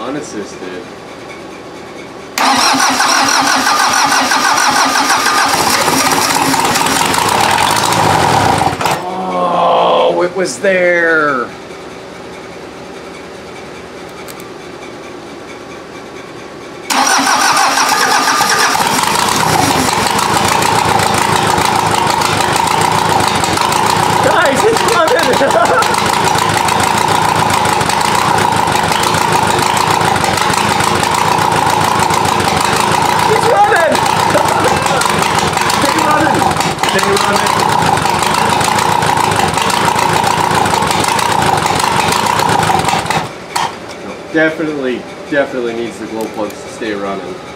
Unassisted. Oh, it was there. Guys, it's running. He's running! Stay running! Stay running! Definitely needs the glow plugs to stay running.